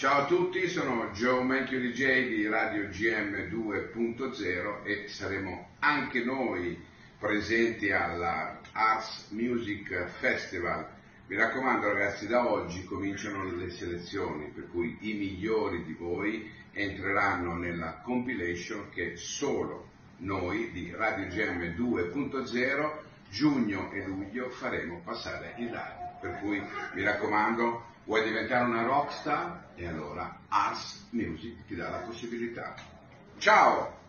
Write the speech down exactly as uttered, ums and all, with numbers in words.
Ciao a tutti, sono Joe Mencchio D J di Radio G M due punto zero e saremo anche noi presenti alla Ars Music Festival. Mi raccomando ragazzi, da oggi cominciano le selezioni, per cui i migliori di voi entreranno nella compilation che solo noi di Radio G M due punto zero giugno e luglio faremo passare in radio. Per cui mi raccomando, vuoi diventare una rockstar? E allora Ars Music ti dà la possibilità. Ciao!